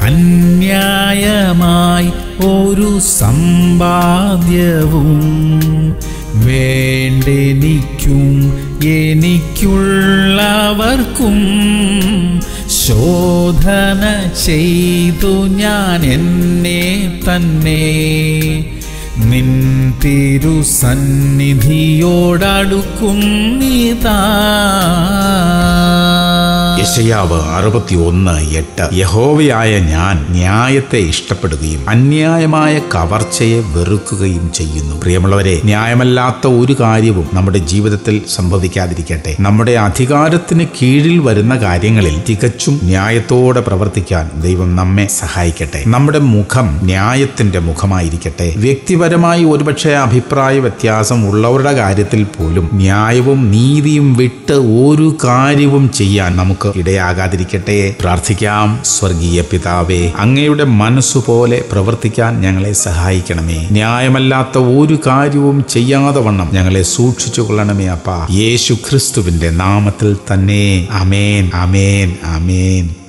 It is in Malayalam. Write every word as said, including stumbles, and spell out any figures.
അന്യായമായി ഒരു സമ്പാദ്യവും വേണ്ടെനിക്കും എനിക്കുള്ളവർക്കും ശോധന ചെയ്തു ഞാൻ എന്നെ തന്നെ നിൻ തിരുസന്നിധിയോടടുക്കുന്നിതാ. യെശയ്യാവ് അറുപത്തി ഒന്ന് എട്ട്. യഹോവയായ ഞാൻ ന്യായത്തെ ഇഷ്ടപ്പെടുകയും അന്യായമായ കവർച്ചയെ വെറുക്കുകയും ചെയ്യുന്നു. പ്രിയമുള്ളവരെ, ന്യായമല്ലാത്ത ഒരു കാര്യവും നമ്മുടെ ജീവിതത്തിൽ സംഭവിക്കാതിരിക്കട്ടെ. നമ്മുടെ അധികാരത്തിന് കീഴിൽ വരുന്ന കാര്യങ്ങളിൽ തികച്ചും ന്യായത്തോടെ പ്രവർത്തിക്കാൻ ദൈവം നമ്മെ സഹായിക്കട്ടെ. നമ്മുടെ മുഖം ന്യായത്തിന്റെ മുഖമായിരിക്കട്ടെ. വ്യക്തിപരമായി ഒരുപക്ഷെ അഭിപ്രായ വ്യത്യാസം ഉള്ളവരുടെ കാര്യത്തിൽ പോലും ന്യായവും നീതിയും വിട്ട് ഒരു കാര്യവും ചെയ്യാൻ നമുക്ക് ഇടയാകാതിരിക്കട്ടെ. പ്രാർത്ഥിക്കാം. സ്വർഗീയ പിതാവേ, അങ്ങയുടെ മനസ്സുപോലെ പ്രവർത്തിക്കാൻ ഞങ്ങളെ സഹായിക്കണമേ. ന്യായമല്ലാത്ത ഒരു കാര്യവും ചെയ്യാതെ വണ്ണം ഞങ്ങളെ സൂക്ഷിച്ചു കൊള്ളണമേ അപ്പാ. യേശു ക്രിസ്തുവിന്റെ നാമത്തിൽ തന്നെ. ആമേൻ, ആമേൻ, ആമേൻ.